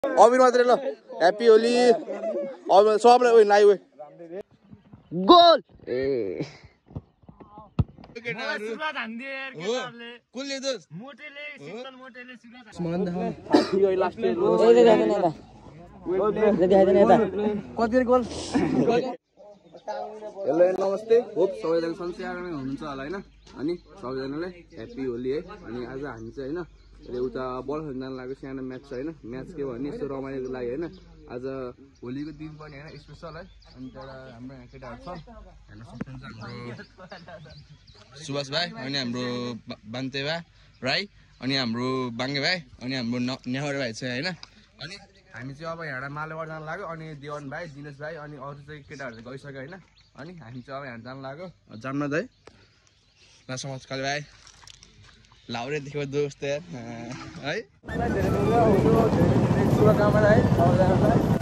अबिर मात्रै ल ह्याप्पी होली अब सबलाई ओइ लाइभ गोल ए सुरुवात हान्दे यार केटाहरुले कुलले दोस मोटेले शीतल मोटेले सुरुवात स्मरण देखा साथी ओइ लास्ट ए देखाइदैन यता कति गोल हेलो नमस्ते होप सबैजना सन्चै आरामै हुनुहुन्छ होला हैन अनि सबैजनालाई ह्याप्पी होली है अनि आज हामी चाहिँ हैन एउटा बल खेल्न जान लागेको सानो म्याच छ हैन म्याच के भने यस्तो रमाइलोको लागि हैन आज होलीको दिन पनि हैन स्पेशल है अनि त्यहाँ हाम्रो यहाँ केटाहरु छ हेर्न सक्नुहुन्छ हाम्रो सुभाष भाइ अनि हाम्रो बान्ते भाइ अनि हाम्रो बाङ्गे भाइ अनि हाम्रो नेहर भाइ छ हैन अनि हामी चाहिँ अब यहाँ मालेबाट जान लाग्यो अनि देवन भाइ दिनेश भाइ अनि अरु चाहिँ केटाहरुले गइसक्यो हैन अनि हामी चाहिँ अब यहाँ जान लाग्यो जान्न दाइ ल समाजकाले भाइ लाउरे देख्यो दोस्त यार है शुभकामना है सबैजनालाई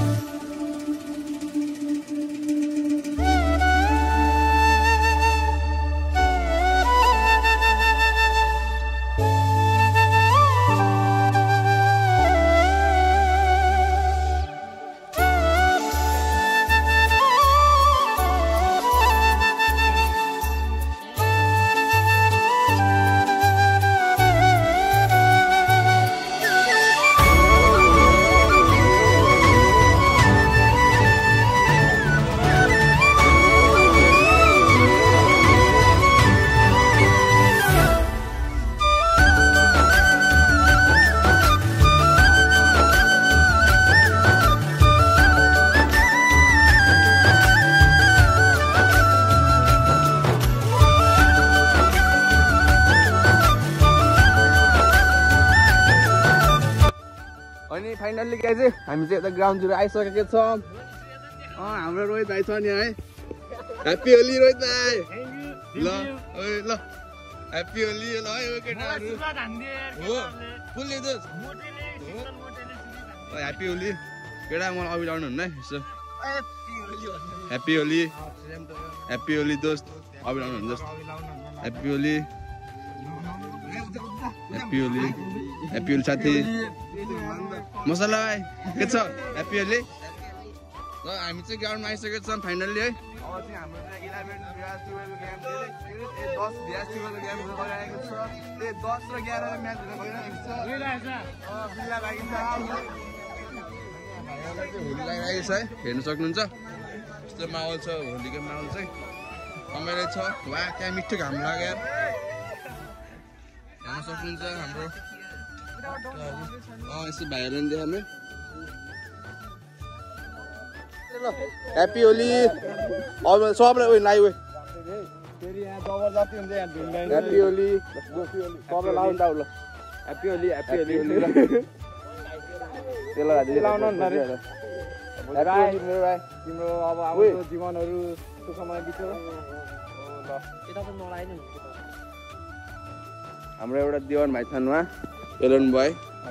अनि फाइनली के चाहिँ हामी चाहिँ यता ग्राउन्डतिर आइसकेको छौँ हाम्रो रोहित भाइ छ नि है ह्याप्पी होली रोहित भाइ ल ओइ ल ह्याप्पी होली ल है केटाहरु सुरुवात हान्दे यार केटाहरुले कुलले दोस मोटेले शीतल मोटेले सुरुवात ह्याप्पी होली केटा मलाई अभिलाउनु हुन्न है यसो ह्याप्पी होली ह्याप्पी होली दोस्त अभिलाउनु हुन्न दोस्त happy Holi happy Holi happy Holi साथी मसला भाइ के छ ह्याप्पी होली ल हामी चाहिँ ग्राउन्डमा आइसकेको छौँ फाइनल्ली है अब चाहिँ हाम्रो चाहिँ 11 भ्यास 12 गेम चाहिँ 10 भ्यास 12 गेम गइरहेको छ त्यो 10 र 11 म्याच गइरहेको छ बिल्ला लागि छ होली लागिरहेको छ है हेर्न सक्नुहुन्छ यस्तो माहौल छ होलीको माहौल चाहिँ रमाइलो छ वाह क्या मिठो घाम लाग्यो यार हेर्न सक्नुहुन्छ हाम्रो यसो भाइरल देखाउने ह्याप्पी होली अब सबलाई ओइ लाइभ फेरि यहाँ जबरजस्ती हुन्छ यहाँ ढुङ्गाइ ह्याप्पी होली सबलाई लाउनु त ल ह्याप्पी होली त्यसलाई हात लाउनु न रे ह्याप्पी होली मेरो भाइ तिम्रो अब आउँदो जीवनहरु सुखमय बित्यो ल यता पनि नलाइन हाम्रो एउटा देवन भाइ छन् वहाँ एलन भाइ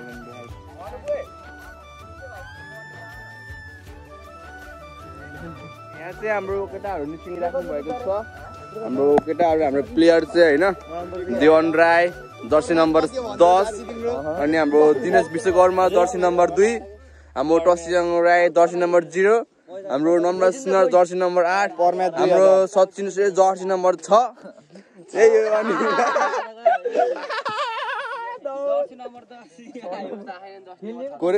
यहाँ चाहिँ हाम्रो केटाहरु निस्किराख्नु भएको छ हाम्रो केटाहरु हाम्रो प्लेयर चाहिँ हैन देवन राई जर्सी नम्बर 10 अनि हाम्रो दिनेश विश्वकर्मा जर्सी नम्बर 2 हाम्रो टसिङ राई जर्सी नम्बर 0 हाम्रो नम्बर सिन्हा जर्सी नम्बर 8 हाम्रो सचिन श्रेष्ठ जर्सी नम्बर 6 यही हो अनि जर्सी नम्बर 10 कोरे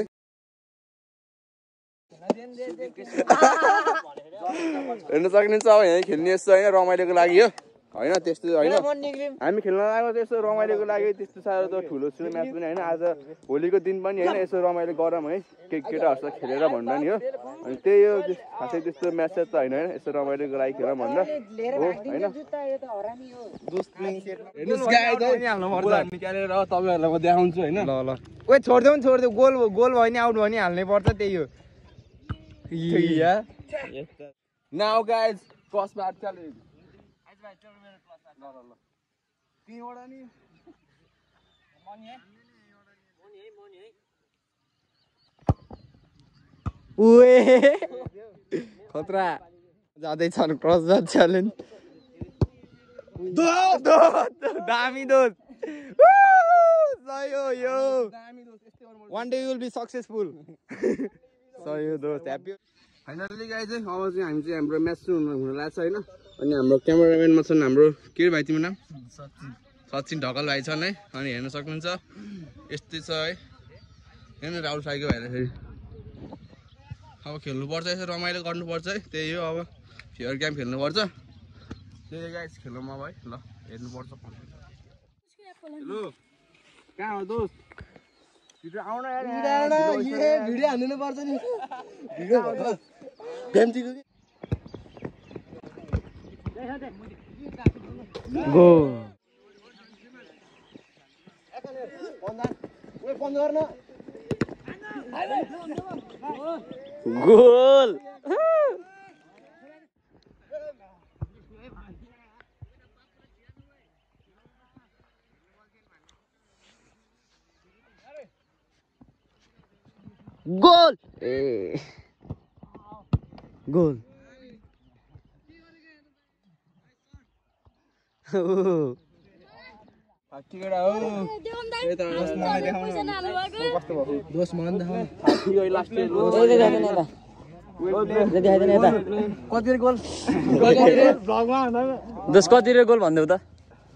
हेर्न सक्नुहुन्छ अब यहाँ खेल्ने यस्तो होइन रमाइलोको लागि हो होइन त्यस्तो होइन हामी खेल्न लागेको त्यस्तो रमाइलोको लागि त्यस्तो साह्रो त ठुलो म्याच पनि होइन आज होलीको दिन पनि होइन यसो रमाइलो गरौँ है केटाहरूसँग खेलेर भन्दा नि हो अनि त्यही हो खासै त्यस्तो म्याच त होइन होइन यसो रमाइलोको लागि खेलौँ भन्दा हो होइन निकालेर तपाईँहरूलाई म देखाउँछु होइन ल ल ओइ छोडिदेऊ गोल भयो नि आउट भयो नि हाल्नै पर्छ त्यही हो Now guys, cross back challenge. तीनवटा नि मनी है ओए खतरा जाँदै छन् क्रस ब्याक च्यालेन्ज दामी दोस्त यो One day you will be successful. So you दोस्त happy. फाइनली गाइज चाहिँ अब चाहिँ हामी चाहिँ हाम्रो म्याच हुन लाग्छ होइन अनि हाम्रो क्यामेराम्यानमा छन् हाम्रो के भाइ तिम्रो नाम सचिन ढकाल भाइ छन् है अनि हेर्न सक्नुहुन्छ यस्तै छ है हेर्नु राहुल साईको भाइले फेरि अब खेल्नुपर्छ यसो रमाइलो गर्नुपर्छ है त्यही हो अब फेयर गेम खेल्नुपर्छ त्यही गाइज खेलौँ अब है ल हेर्नुपर्छ हेलो कहाँ हो दोस्त भिडियो आउन भिडियो हान्नु पर्छ नि भिडियो भेमटीको गो बन्द गर्न गोल गोल ए गोल केटा हो दोस्त मन देखाउनु लास्ट कति गोल दोस्त कति गोल भन्दै त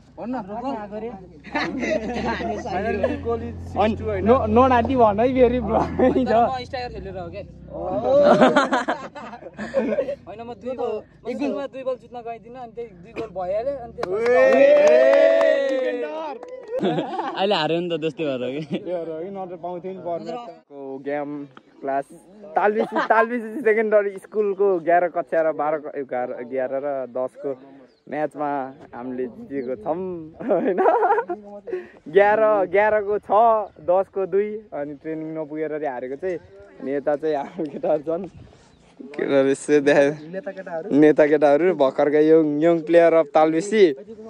नोन आन्टी भन है फेरि खेलेर हो के होइन म दुई गोलमा दुई गोल जित्न गइदिनँ अनि त्यही दुई गोल भइहाल्यो अनि अहिले हार्यो नि त त्यस्तै भएर कि नत्र पाउँथ्यो नि पर्नेको गेम क्लास तालबिसी सेकेन्डरी स्कुलको 11 कक्षा र 11 र 10 को म्याचमा हामीले जितेको छौँ होइन 11 को 6 10 को 2 अनि ट्रेनिङ नपुगेर हारेको चाहिँ नेता चाहिँ हाम्रो केटाहरू छन् नेता केटाहरू भर्खरका यङ प्लेयर अफ तालबेसी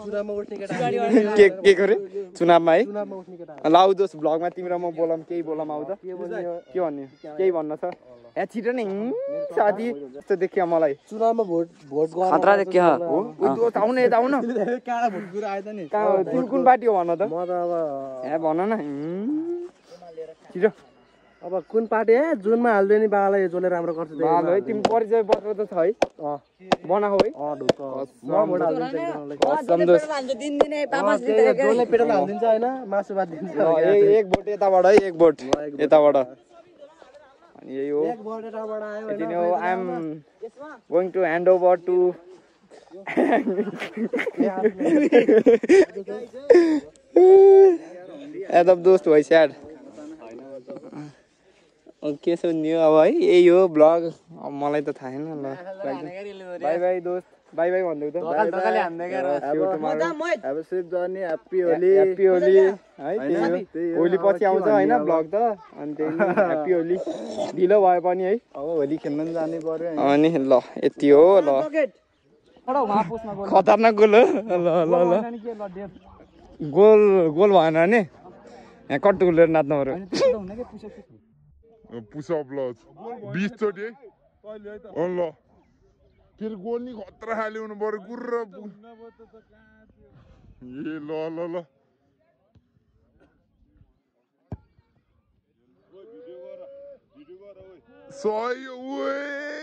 के गरे चुनावमा है लाउ दोस् भ्लगमा तिम्रो म बोलाम केही बोलाम आउँदा के भन्ने केही भन्न छ ए छिटो नै साथी जस्तो देखियो मलाई चुनावमा भोट खतरा देखियो हो आउन यता आउन कहाँ भोट कुरा आयो त नि तिमी कुन पार्टी हो भन त म त अब ए भन न छिटो अब कुन पार्टी है जुनमा हाल्दै नि बाबालाई जसले राम्रो गर्छ बाल है तिमी परिचय पत्र त छ है बनाऊ है म भोट हाल्दिन्छ जसले पेट्रोल हालिदिन्छ होइन मासु भात दिन्छ एक भोट यताबाट है एक भोट यताबाट अनि यही हो एक भोट यताबाट आयो यति नै हो I am going to hand over to एदब दोस्त भाइ स्याड के छ नि अब है यही हो ब्लग अब मलाई त थाहा छैन ल बाई बाई दोस्त बाई बाई भन्दै त अब सेभ गर्ने ह्याप्पी होली है होली पछि आउँछ होइन ब्लग त अनि त्यही ह्याप्पी होली ढिलो भए पनि है अब होली खेल्न जानै पर्यो अनि ल यति हो ल खतरनाक गोल हो ल ल ल गोल भएन भने यहाँ कट्टु गोलेर नाच्नु पर्यो पुसअप ल 20 चोटि है ल फेरि गोल नि खतरा खाले हुनु पर्यो गुर्र ए ल ल ल सही ओए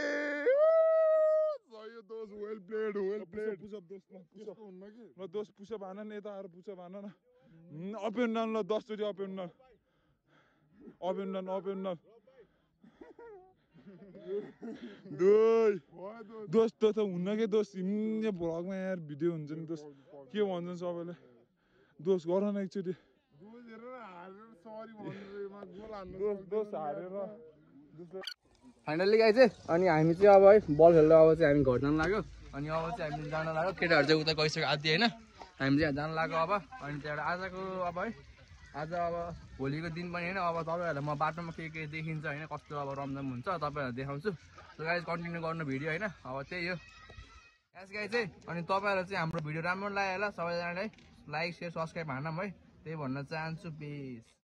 सही दोस्त वेल प्लेड पुसअप दोस्त पुसअप हुन्न कि ल दोस्त पुसअप हान न यता आएर पुसअप हान न अप एन्ड डाउन ल 10 चोटि अप एन्ड डाउन दोस्त त हुन्न के दोस्त हिँड्ने भ्लगमा यार भिडियो हुन्छ नि दोस्त के भन्छन् सबैले दोस्त गर न एकचोटि फाइनली गाई चाहिँ अनि हामी चाहिँ अब है बल खेल्दा अब चाहिँ हामी घर जान लाग्यो अनि अब चाहिँ हामी जान लाग्यो केटाहरू चाहिँ उता गइसक्यो आदि होइन हामी चाहिँ जान लाग्यो अब अनि त्यहाँबाट आजको अब है आज अब भोलिको दिन पनि होइन अब तपाईँहरूलाई म बाटोमा के देखिन्छ होइन कस्तो अब रमझम हुन्छ तपाईँहरूलाई देखाउँछु सो गाइज कन्टिन्यू गर्नु भिडियो होइन अब त्यही हो यस गाई चाहिँ अनि तपाईँहरूलाई चाहिँ हाम्रो भिडियो राम्रो लाग्यो होला सबैजनालाई लाइक सेयर सब्सक्राइब हानौँ है त्यही भन्न चाहन्छु प्लिज।